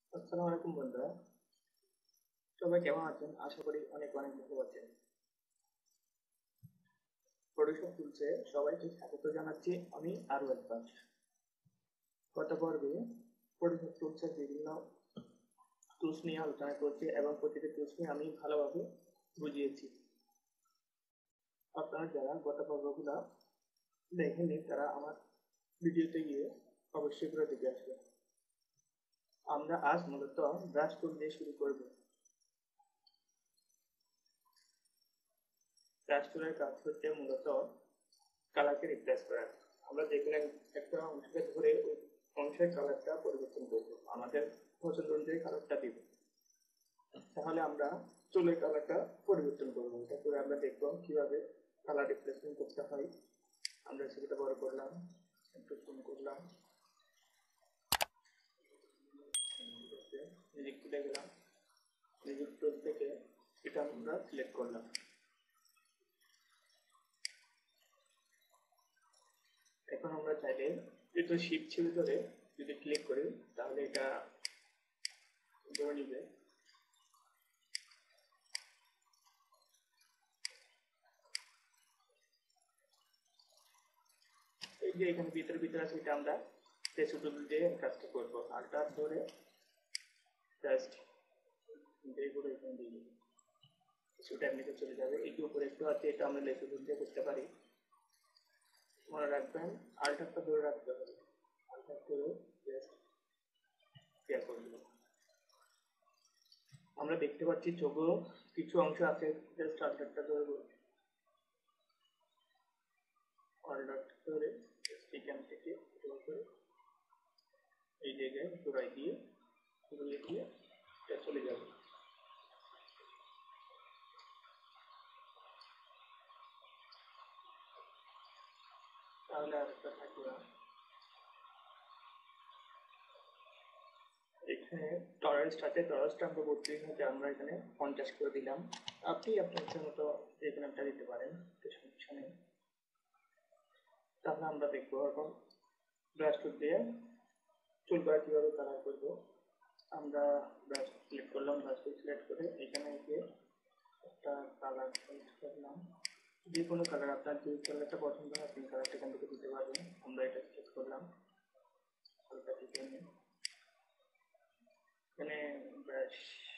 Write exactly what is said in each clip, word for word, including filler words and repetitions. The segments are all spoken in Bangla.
আসসালামু আলাইকুম বন্ধুরা, সবাই কেমন আছেন? আশা করি অনেক অনেক ভালো আছেন। ফটোশপ টুলসে সবাইকে স্বাগত জানাচ্ছি আমি আরও একবার। গত পর্বে ফটোশপ টুলসের বিভিন্ন টুলস নিয়ে আলোচনা করছি এবং প্রতিটি টুলস নিয়ে আমি ভালোভাবে বুঝিয়েছি। আপনারা যারা গত পর্বগুলো দেখেননি তারা আমার ভিডিওতে গিয়ে অবশ্যই করে দেখে আসবেন। আমরা আজ মূলত ব্রাশ টুল দিয়ে শুরু করব। ব্রাশ টুলের কাজ হচ্ছে মূলত কালারকে রিপ্লেস করা। আমরা যেখানে একটা অংশকে ধরে ওই অংশের কালারটা পরিবর্তন করবো, আমাদের পছন্দ অনুযায়ী কালারটা দিব। তাহলে আমরা চুলের কালারটা পরিবর্তন করবো। এটা করে আমরা দেখবো কিভাবে কালার রিপ্লেসমেন্ট করতে হয়। আমরা সেটা বড় করলাম, একটু জুম করলাম, মিউজিক তুলে গেলাম, মিউজিক টুল থেকে এটা আমরা সিলেক্ট করলাম। এখন আমরা চাইলে একটু শিপ ছেড়ে ধরে যদি ক্লিক করি তাহলে এটা ধরে নিবে। এই যে এখানে ভিতরে ভিতরে আছে, এটা আমরা টেস্ট টুল দিয়ে কাজটা করবো। আর তারপরে জাস্ট এইগুলো এখানে দিয়ে দিই, কিছুটা এমনিতে চলে যাবে। একটু উপরে একটু আছে, এটা আমরা লেসু টুল দিয়ে করতে পারি। মনে রাখবেন আল্টারটা ধরে রাখতে হবে, আল্টার করে জাস্ট ক্লিয়ার করে দেবো। আমরা দেখতে পাচ্ছি চোখেও কিছু অংশ আছে, জাস্ট আল্টারটা ধরবো, আল্টারটা ধরে এখান থেকে এই জায়গায় ঘুরাই দিয়ে ঘুরিয়ে দিয়ে এটা চলে যাবে। তাহলে আর একটা থাকবে না। এখানে টলারেন্সটা আছে, টলারেন্সটা আমরা বত্রিশ মধ্যে আমরা এখানে পঞ্চাশ করে দিলাম। আপনি আপনার ইচ্ছা মতো এখানে একটা দিতে পারেন, সমস্যা নেই। তাহলে আমরা দেখবো এখন ব্রাশ টুল দিয়ে চুলটা কীভাবে কালার করবো। আমরা ব্রাশ সিলেক্ট করলাম, ব্রাশ টুল সিলেক্ট করে এখানে গিয়ে একটা কালার সিলেক্ট করলাম। যে কোনো কালার, আপনার যে কালারটা পছন্দ হয় আপনি কালারটা এখান থেকে দিতে পারবেন। আমরা এটা সিলেক্ট করলাম, হালকা দিতে নিয়ে এখানে ব্রাশ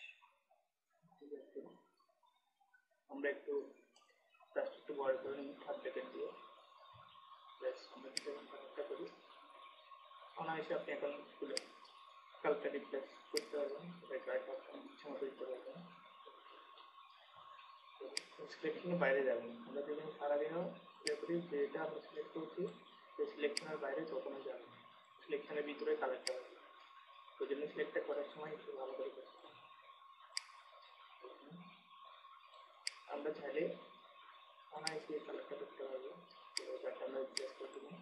আমরা একটু ব্রাশটা একটু বড় করে নিই হাত থেকে দিয়ে। ব্রাশ আমরা কালারটা করি, অনায়াসে আপনি এখন খুলে কালারটা রিপ্লেস করতে পারবেন, ইচ্ছা মতো দিতে পারবেন। সিলেকশনের বাইরে যাবেন। আমরা যেখানে সারাদিনও ইয়ে করি যে এটা আমরা সিলেক্ট করছি, সেই সিলেকশনের বাইরে কখনো যাবেন, সিলেকশনের ভিতরে কালারটা হবে। ওই জন্য সিলেক্টটা করার সময় একটু ভালো করে করতে হবে। আমরা চাইলে অনায়াসে কালারটা করতে পারবো। কালারটা আমরা রিপ্লেস করে দেবো।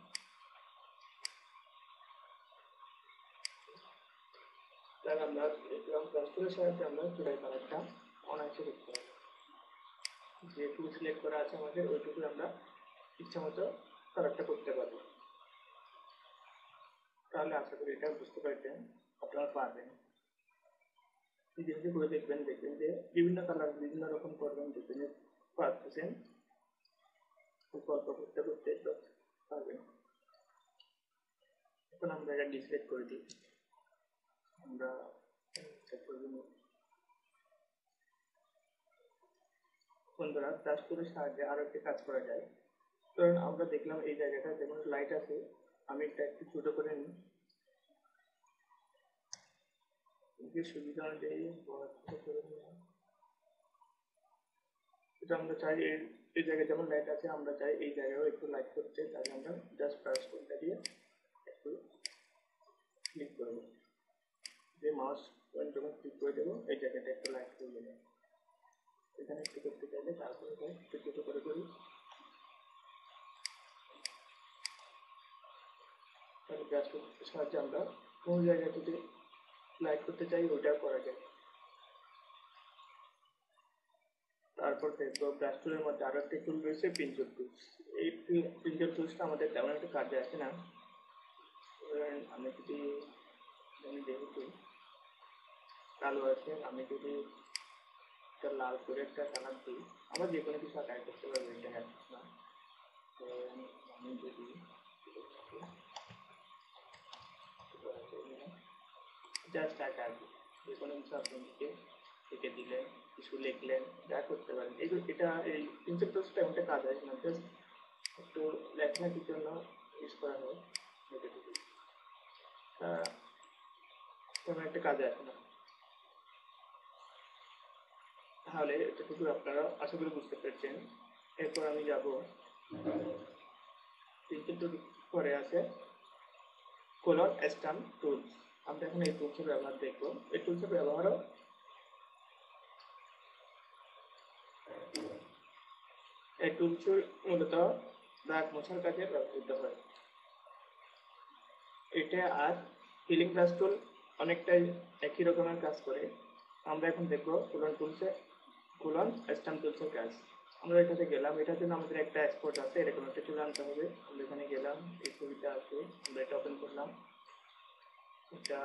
তাহলে আমরা এরকম প্লাস্টারের সাহায্যে আমরা চুলের কালারটা অনায়াসে করতে পারবো। যেটুকু সিলেক্ট করা আছে আমাদের ওইটুকু আমরা ইচ্ছা মতো কালারটা করতে পারবো। তাহলে আশা করি এটা বুঝতে পারছেন, আপনারা পারবেন। নিজে নিজে করে দেখবেন, দেখবেন যে বিভিন্ন কালার বিভিন্ন রকম করবেন, দেখবেন পারতেছেন। গল্প করতে করতে পারবেন। এখন আমরা এটা ডিসলাইক করে দিই। আমরা বন্ধুরা ব্রাশ টুলের সাহায্যে আরো একটি কাজ করা যায়। কারণ আমরা দেখলাম এই জায়গাটা যেমন লাইট আছে, আমি এটা একটু ছোট করে নিই, সুবিধা অনুযায়ী এটা আমরা চাই এই জায়গায় যেমন লাইট আছে, আমরা চাই এই জায়গায়ও একটু লাইট করতে, তাহলে আমরা জাস্ট ব্রাশ টুলটা দিয়ে একটু ক্লিক করব। যে মাউস পয়েন্ট যখন ক্লিক করে দেবো এই জায়গাটা একটু লাইট হয়ে যাবে। এখানে একটু করতে চাইলে তারপরে একটু ছোট করে করি, তাহলে ব্রাশ টুলের সাহায্যে আমরা কোন জায়গায় যদি লাইট করতে চাই ওইটাও করা যায়। তারপর দেখবো ব্রাশ টুলের মধ্যে আরো একটা টুল রয়েছে পিঞ্চল টুলস। এই পিঞ্চল টুলসটা আমাদের তেমন একটা কাজে আসে না। আমি যদি আমি যেহেতু কালো আছে, আমি যদি একটা লাল করে একটা কালার দিই, আমরা যে কোনো কিছু আঁকাই করতে পারবো, এটা না। তো আমি যদি জাস্ট আঁকা আর কি, যে কোনো কিছু আপনি লিখে লিখে দিলেন, কিছু লিখলেন, যা করতে পারেন। এই এটা এই প্রিন্সিপাল টুলসটা এমনটা কাজ হয় না, জাস্ট একটু লেখালেখির জন্য ইউজ করা হয়, তেমন একটা কাজে আসে না। তাহলে এতটুকু আপনারা আশা করি বুঝতে পেরেছেন। এরপর আমি যাব প্রিন্সিপাল পরে আছে কোলন স্ট্যাম্প টুলস। আমরা এখন এই টুলসের ব্যবহার দেখব। এই টুলসের ব্যবহারও এই টুলস মূলত দাগ মোছার কাজে ব্যবহৃত হয়। এটা আর ফিলিং ব্রাশ টুল অনেকটাই একই রকমের কাজ করে। আমরা এখন দেখব কোলন টুলসে কোলন স্ট্যাম্প টুলসের কাজ। আমরা এটাতে গেলাম, এটার জন্য আমাদের একটা এক্সপোর্ট আছে, এরকম একটা টুল আনতে হবে। আমরা এখানে গেলাম, এই ছবিটা আছে, আমরা এটা ওপেন করলাম। এটা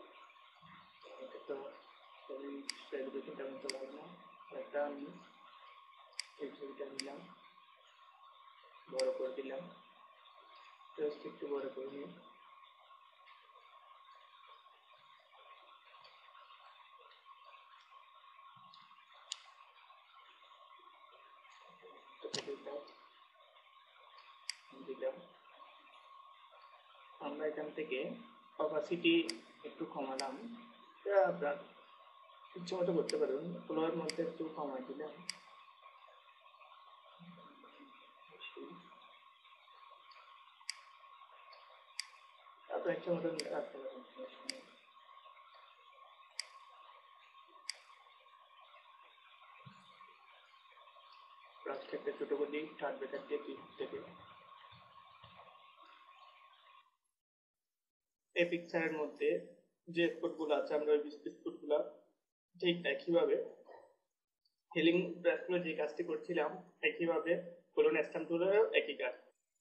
তো ছবি সেলিব্রেশনটা আমি তো ভালো না, একটা আমি এই ছবিটা নিলাম, বড় করে দিলাম, জাস্ট একটু বড় করে নিই। দিলাম। আমরা এখান থেকে অপাসিটি একটু কমালাম, আপনার ইচ্ছে মতো করতে পারবেন। ফ্লোর মধ্যে একটু কমাই দিলাম, আপনার ইচ্ছে মতো রাখতে পারেন। ব্রাশটা একটা ছোটো করে দিই, স্টার্ট ব্রেকার দিয়ে ক্লিক থেকে এই পিকচারের মধ্যে যে এক্সপোর্টগুলো আছে, আমরা ওই এক্সপোর্টগুলো ঠিক একইভাবে হিলিং ব্রাশগুলো যে কাজটি করছিলাম একইভাবে কোলন স্ট্যাম্প টুলেরও একই কাজ।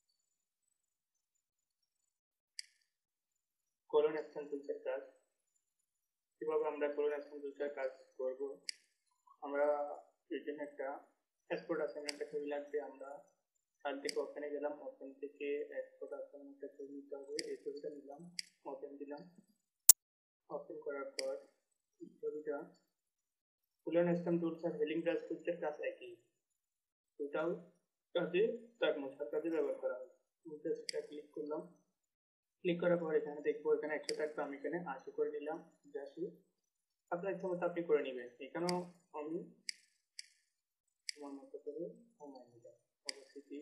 কোলন স্ট্যাম্প টুলসের কাজ কিভাবে আমরা কোলন স্ট্যাম্প টুলসের কাজ করব, আমরা এখানে একটা এক্সপোর্ট আছে, একটা ছবি লাগবে। আমরা তার থেকে ওখানে গেলাম, ওখান থেকে এক্সপোর্ট আছে একটা ছবি নিতে হবে, এই ছবিটা নিলাম, ওপেন দিলাম। ওপেন করার পর ছবিটা কোলন স্ট্যাম্প টুলস আর হিলিং ব্রাশ টুলসের কাজ একই, দুটাও কাজে দাগ মোছার কাজে ব্যবহার করা হয়। সেটা ক্লিক করলাম, ক্লিক করার পর এখানে দেখবো এখানে একশো থাকবে, আমি এখানে আশি করে নিলাম, আশি। আপনার ইচ্ছা মতো আপনি করে নেবেন। এখানেও আমি আমার মতো করে কমাই নিলাম, অবশ্যই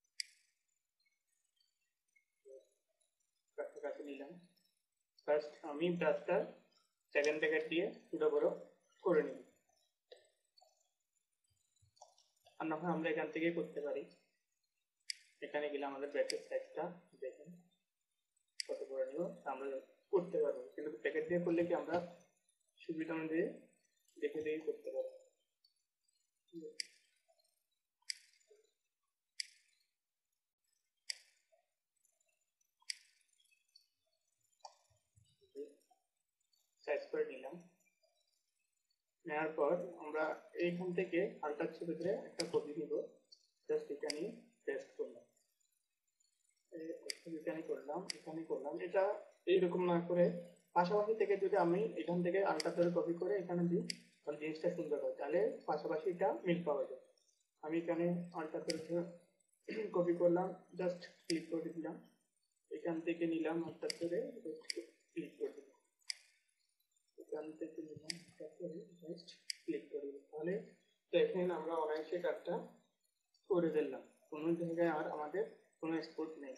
কাছাকাছি নিলাম। ফার্স্ট আমি ব্রাশটা সেকেন্ড ব্র্যাকেট দিয়ে ছোটো বড়ো করে নিই, আর না হয় আমরা এখান থেকে করতে পারি। এখানে গেলে আমাদের ব্র্যাকেট সাইজটা দেখেন কত করে নিব, আমরা করতে পারবো। কিন্তু প্যাকেট দিয়ে করলে কি আমরা সুবিধা অনুযায়ী দেখে দেখে করতে পারবো। সাইজ করে নিলাম, নেওয়ার পর আমরা এইখান থেকে আলটার ছবিতে একটা কপি দিব, জাস্ট এখানে পেস্ট করলাম, এখানে করলাম, এখানে করলাম। এটা এইরকম না করে পাশাপাশি থেকে যদি আমি এখান থেকে আলটা ধরে কপি করে এখানে দিই, তাহলে জিনিসটা সুন্দর হয়, তাহলে পাশাপাশি এটা মিল পাওয়া যায়। আমি এখানে আলটা ধরে কপি করলাম, জাস্ট ক্লিক করে দিলাম, এখান থেকে নিলাম আলটা ধরে ক্লিক করে দিলাম, এখান থেকে নিলাম আলটা ধরে জাস্ট ক্লিক করে দিলাম, তাহলে দেখেন আমরা অনায়াসে কাজটা করে দিলাম, কোনো জায়গায় আর আমাদের কোনো এক্সপোর্ট নেই।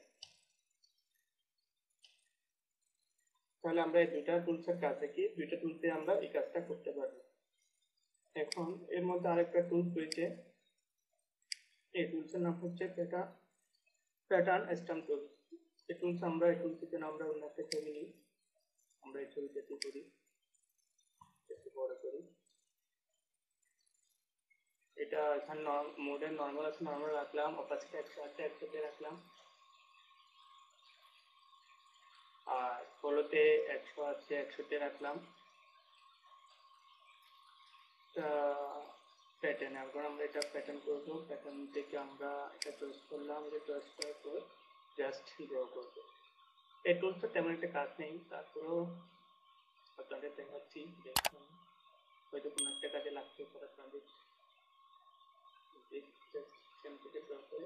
তাহলে আমরা এই দুইটা টুলসের কাজ দেখি, দুইটা টুলসে আমরা এই কাজটা করতে পারবো। এখন এর মধ্যে আরেকটা টুলস রয়েছে, এই টুলসের নাম হচ্ছে প্যাটার্ন স্ট্যাম্প টুল। এই টুলস আমরা এই টুলস থেকে আমরা অন্য একটা ছবি নিই, আমরা এই ছবিটা কি করি একটু বড় করি, এটা এখানে মোডের নর্মাল আছে, নর্মাল রাখলাম, অপাসিটি একশো আছে একশোতে রাখলাম, আর ফলোতে একশো আছে একশোতে রাখলাম, একটা প্যাটার্ন, এখন আমরা এটা প্যাটার্ন করবো। প্যাটার্ন থেকে আমরা এটা চয়েস করলাম, এটা চয়েস করার পর জাস্ট ড্র করবো। এই টুলসটা তেমন একটা কাজ নেই, তারপরেও আপনাদের দেখাচ্ছি, দেখুন হয়তো কোনো একটা কাজে লাগতে পারে আপনাদের। থেকে ড্র করে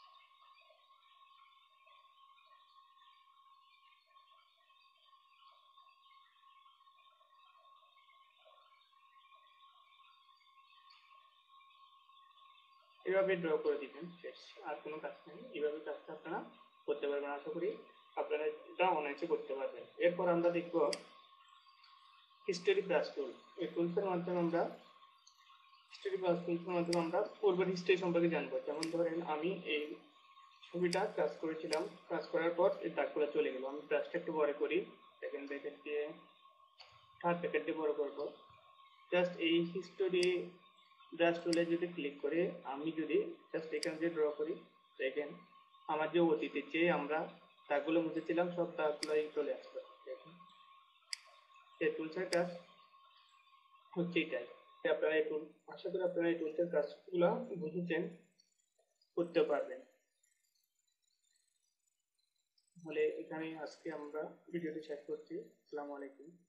এভাবে ড্র করে দিবেন, শেষ। আর কোনো কাজ নেই, এইভাবে কাজটা আপনারা করতে পারবেন। আশা করি আপনারা এটা অনায়াসে করতে পারবেন। এরপর আমরা দেখব হিস্টোরি প্লাস টুল। এই টুলসের মাধ্যমে আমরা হিস্টোরি প্লাস টুলসের মাধ্যমে আমরা পূর্বের হিস্ট্রি সম্পর্কে জানবো। যেমন ধরেন আমি এই ছবিটা কাজ করেছিলাম, কাজ করার পর এই দাগগুলো চলে গেল। আমি ব্রাশটা একটু বড় করি, সেকেন্ড ব্র্যাকেট দিয়ে থার্ড ব্র্যাকেট দিয়ে বড় করবো। জাস্ট এই হিস্টোরি ব্রাশ টুলে যদি ক্লিক করে আমি যদি জাস্ট এখানে দিয়ে ড্র করি, দেখেন আমার যে অতীতে যে আমরা দাগগুলো মুছেছিলাম সব দাগগুলোই চলে আসবে। দেখুন এই টুলসের কাজ হচ্ছে এটাই। আপনারা এই টুল, আশা করি আপনারা এই টুলসের কাজগুলো বুঝেছেন, করতে পারবেন। তাহলে এখানে আজকে আমরা ভিডিওটি শেষ করছি। আসসালামু আলাইকুম।